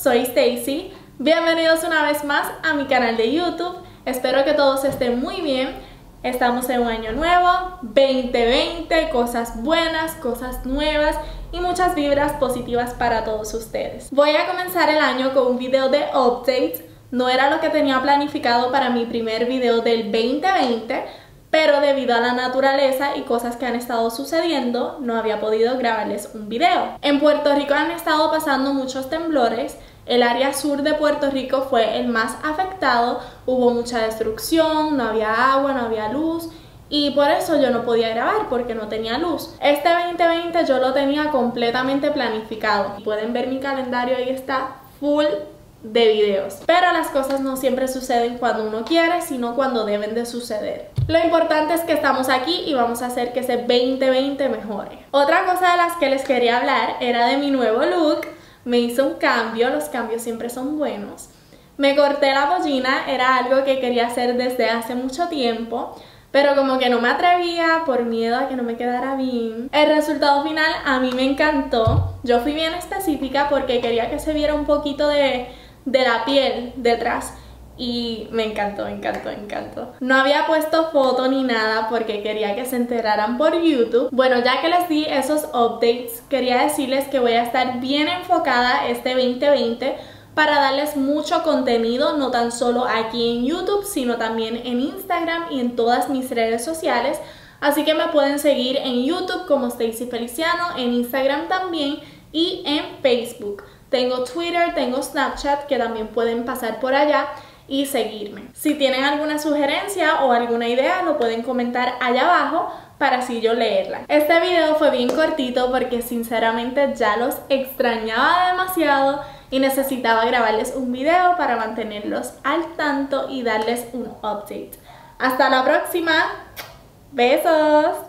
soy Stacy. Bienvenidos una vez más a mi canal de YouTube. Espero que todos estén muy bien. Estamos en un año nuevo, 2020, cosas buenas, cosas nuevas y muchas vibras positivas para todos ustedes. Voy a comenzar el año con un video de updates. No era lo que tenía planificado para mi primer video del 2020, pero debido a la naturaleza y cosas que han estado sucediendo, no había podido grabarles un video. En Puerto Rico han estado pasando muchos temblores. El área sur de Puerto Rico fue el más afectado. Hubo mucha destrucción, no había agua, no había luz. Y por eso yo no podía grabar, porque no tenía luz. Este 2020 yo lo tenía completamente planificado. Pueden ver mi calendario, ahí está full de videos. Pero las cosas no siempre suceden cuando uno quiere, sino cuando deben de suceder. Lo importante es que estamos aquí y vamos a hacer que ese 2020 mejore. Otra cosa de las que les quería hablar era de mi nuevo look. Me hice un cambio, los cambios siempre son buenos. Me corté la pollina, era algo que quería hacer desde hace mucho tiempo, pero como que no me atrevía por miedo a que no me quedara bien. El resultado final a mí me encantó. Yo fui bien específica porque quería que se viera un poquito de la piel detrás. Y me encantó, me encantó, me encantó. No había puesto foto ni nada porque quería que se enteraran por YouTube. Bueno, ya que les di esos updates, quería decirles que voy a estar bien enfocada este 2020 para darles mucho contenido, no tan solo aquí en YouTube, sino también en Instagram y en todas mis redes sociales. Así que me pueden seguir en YouTube como Stacy Feliciano, en Instagram también y en Facebook. Tengo Twitter, tengo Snapchat que también pueden pasar por allá y seguirme. Si tienen alguna sugerencia o alguna idea, lo pueden comentar allá abajo para así yo leerla. Este video fue bien cortito porque sinceramente ya los extrañaba demasiado y necesitaba grabarles un video para mantenerlos al tanto y darles un update. Hasta la próxima. Besos.